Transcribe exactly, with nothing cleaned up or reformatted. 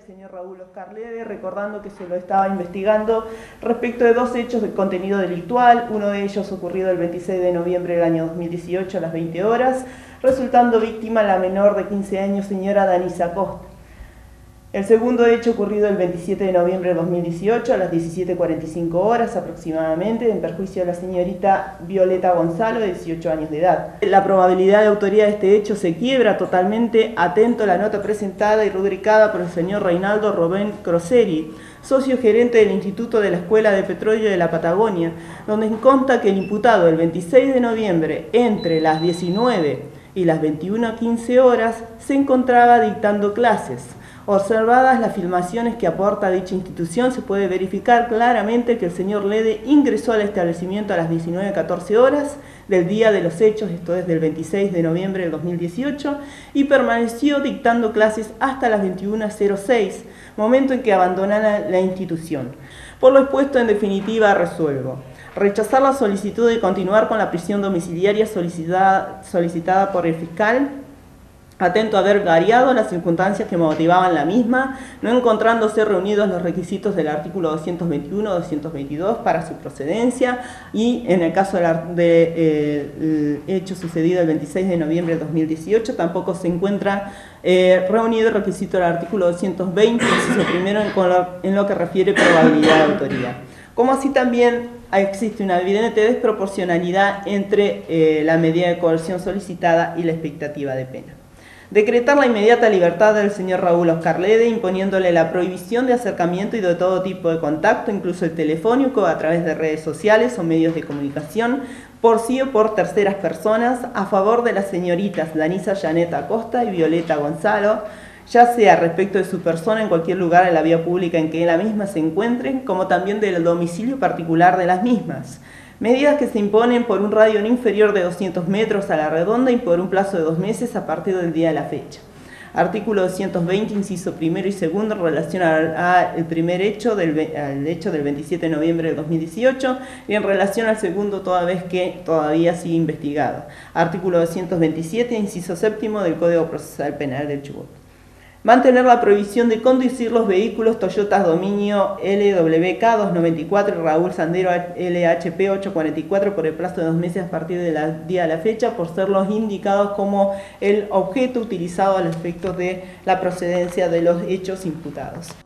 señor Raúl Oscar Lede, recordando que se lo estaba investigando respecto de dos hechos de contenido delictual, uno de ellos ocurrido el veintiséis de noviembre del año dos mil dieciocho a las veinte horas, resultando víctima la menor de quince años, señora Danisa Costa. El segundo hecho ocurrido el veintisiete de noviembre de dos mil dieciocho a las diecisiete cuarenta y cinco horas aproximadamente, en perjuicio de la señorita Violeta Gonzalo, de dieciocho años de edad. La probabilidad de autoría de este hecho se quiebra totalmente atento a la nota presentada y rubricada por el señor Reinaldo Robén Croseri, socio gerente del Instituto de la Escuela de Petróleo de la Patagonia, donde consta que el imputado el veintiséis de noviembre entre las diecinueve y las veintiuna quince horas se encontraba dictando clases. Observadas las filmaciones que aporta dicha institución, se puede verificar claramente que el señor Lede ingresó al establecimiento a las diecinueve catorce horas del día de los hechos, esto es del veintiséis de noviembre del dos mil dieciocho, y permaneció dictando clases hasta las veintiuna cero seis, momento en que abandonara la institución. Por lo expuesto, en definitiva, resuelvo rechazar la solicitud de continuar con la prisión domiciliaria solicitada, solicitada por el fiscal, atento a haber variado las circunstancias que motivaban la misma, no encontrándose reunidos los requisitos del artículo doscientos veintiuno o doscientos veintidós para su procedencia, y en el caso del de, eh, hecho sucedido el veintiséis de noviembre de dos mil dieciocho tampoco se encuentra eh, reunido el requisito del artículo doscientos veinte, inciso primero, en lo, en lo que refiere probabilidad de autoría. Como así también existe una evidente desproporcionalidad entre eh, la medida de coerción solicitada y la expectativa de pena. Decretar la inmediata libertad del señor Raúl Oscar Lede, imponiéndole la prohibición de acercamiento y de todo tipo de contacto, incluso el telefónico, a través de redes sociales o medios de comunicación, por sí o por terceras personas, a favor de las señoritas Danisa Janet Acosta y Violeta Gonzalo, ya sea respecto de su persona en cualquier lugar en la vía pública en que la misma se encuentren, como también del domicilio particular de las mismas. Medidas que se imponen por un radio no inferior de doscientos metros a la redonda y por un plazo de dos meses a partir del día de la fecha. Artículo doscientos veinte, inciso primero y segundo, en relación al primer hecho del, al hecho del veintisiete de noviembre de dos mil dieciocho, y en relación al segundo, toda vez que todavía sigue investigado. Artículo doscientos veintisiete, inciso séptimo del Código Procesal Penal del Chubut. Mantener la prohibición de conducir los vehículos Toyota Dominio L W K doscientos noventa y cuatro y Raúl Sandero L H P ochocientos cuarenta y cuatro por el plazo de dos meses a partir del día de la fecha, por ser los indicados como el objeto utilizado al efecto de la procedencia de los hechos imputados.